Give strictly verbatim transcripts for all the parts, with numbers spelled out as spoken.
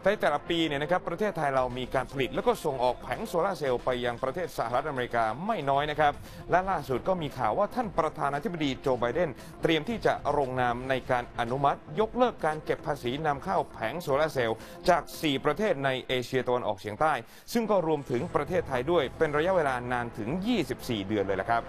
ในแต่ละปีเนี่ยนะครับประเทศไทยเรามีการผลิตแล้วก็ส่งออกแผงโซลาร์เซลล์ไปยังประเทศสหรัฐอเมริกาไม่น้อยนะครับและล่าสุดก็มีข่าวว่าท่านประธานาธิบดีโจไบเดนเตรียมที่จะลงนามในการอนุมัติยกเลิกการเก็บภาษีนำเข้าแผงโซลาร์เซลล์จากสี่ประเทศในเอเชียตะวันออกเฉียงใต้ซึ่งก็รวมถึงประเทศไทยด้วยเป็นระยะเวลานานถึงยี่สิบสี่เดือนเลยละครับ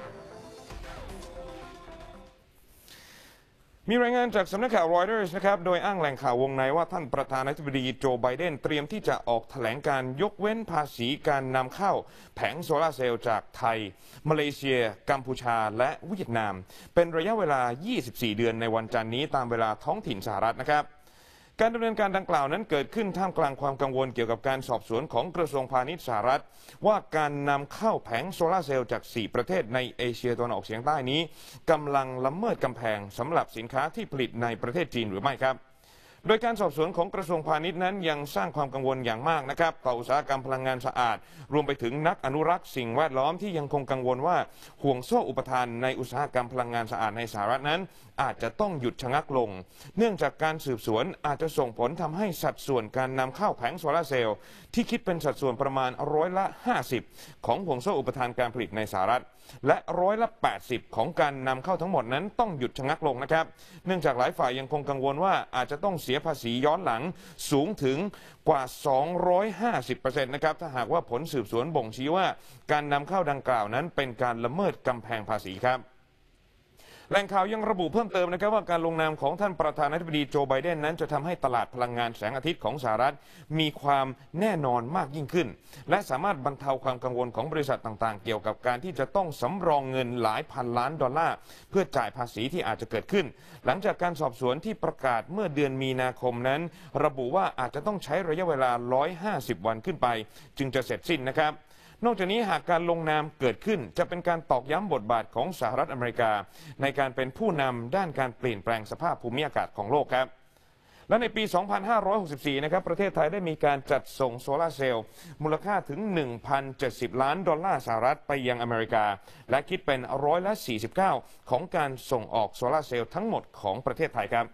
มีรายงานจากสำนักข่าว Reuters นะครับโดยอ้างแหล่งข่าววงในว่าท่านประธานาธิบดีโจไบเดนเตรียมที่จะออกแถลงการยกเว้นภาษีการนำเข้าแผงโซลาร์เซลล์จากไทยมาเลเซียกัมพูชาและเวียดนามเป็นระยะเวลายี่สิบสี่เดือนในวันจันทร์นี้ตามเวลาท้องถิ่นสหรัฐนะครับการดำเนินการดังกล่าวนั้นเกิดขึ้นท่ามกลางความกังวลเกี่ยวกับการสอบสวนของกระทรวงพาณิชย์สหรัฐว่าการนำเข้าแผงโซลาร์เซลล์จากสี่ประเทศในเอเชียตะวันออกเฉียงใต้นี้กำลังละเมิดกำแพงสำหรับสินค้าที่ผลิตในประเทศจีนหรือไม่ครับโดยการสอบสวนของกระทรวงพาณิชย์นั้นยังสร้างความกังวลอย่างมากนะครับต่ออุตสาหกรรมพลังงานสะอาดรวมไปถึงนักอนุรักษ์สิ่งแวดล้อมที่ยังคงกังวลว่าห่วงโซ่อุปทานในอุตสาหกรรมพลังงานสะอาดในสหรัฐนั้นอาจจะต้องหยุดชะงักลงเนื่องจากการสืบสวนอาจจะส่งผลทำให้สัดส่วนการนำเข้าแผงโซลาร์เซลล์ที่คิดเป็นสัดส่วนประมาณร้อยละห้าสิบของห่วงโซ่อุปทานการผลิตในสหรัฐและร้อยละแปดสิบของการนำเข้าทั้งหมดนั้นต้องหยุดชะงักลงนะครับเนื่องจากหลายฝ่ายยังคงกังวลว่าอาจจะต้องเสียภาษีย้อนหลังสูงถึงกว่า สองร้อยห้าสิบเปอร์เซ็นต์ นะครับถ้าหากว่าผลสืบสวนบ่งชี้ว่าการนำเข้าดังกล่าวนั้นเป็นการละเมิดกำแพงภาษีครับแหล่งข่าวยังระบุเพิ่มเติมนะครับว่าการลงนามของท่านประธานาธิบดีโจไบเดนนั้นจะทำให้ตลาดพลังงานแสงอาทิตย์ของสหรัฐมีความแน่นอนมากยิ่งขึ้นและสามารถบรรเทาความกังวลของบริษัทต่างๆเกี่ยวกับการที่จะต้องสำรองเงินหลายพันล้านดอลลาร์เพื่อจ่ายภาษีที่อาจจะเกิดขึ้นหลังจากการสอบสวนที่ประกาศเมื่อเดือนมีนาคมนั้นระบุว่าอาจจะต้องใช้ระยะเวลาหนึ่งร้อยห้าสิบวันขึ้นไปจึงจะเสร็จสิ้นนะครับนอกจากนี้หากการลงนามเกิดขึ้นจะเป็นการตอกย้ำบทบาทของสหรัฐอเมริกาในการเป็นผู้นำด้านการเปลี่ยนแปลงสภาพภูมิอากาศของโลกครับและในปี สองพันห้าร้อยหกสิบสี่ นะครับประเทศไทยได้มีการจัดส่งโซลาร์เซลล์มูลค่าถึง หนึ่งพันเจ็ดสิบ ล้านดอลลาร์สหรัฐไปยังอเมริกาและคิดเป็นร้อยละ สี่สิบเก้า ของการส่งออกโซลาร์เซลล์ทั้งหมดของประเทศไทยครับ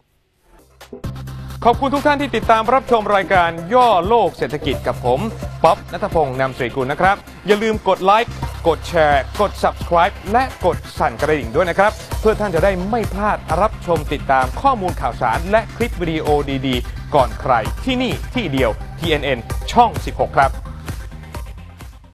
ขอบคุณทุกท่านที่ติดตามรับชมรายการย่อโลกเศรษฐกิจกับผมป๊อบณัฐพงษ์นำสรีกุลนะครับอย่าลืมกดไลค์กดแชร์กด ซับสไครบ์ และกดสั่นกระดิ่งด้วยนะครับเพื่อท่านจะได้ไม่พลาดรับชมติดตามข้อมูลข่าวสารและคลิปวิดีโอดีๆก่อนใครที่นี่ที่เดียว ที เอ็น เอ็น ช่อง สิบหก ครับ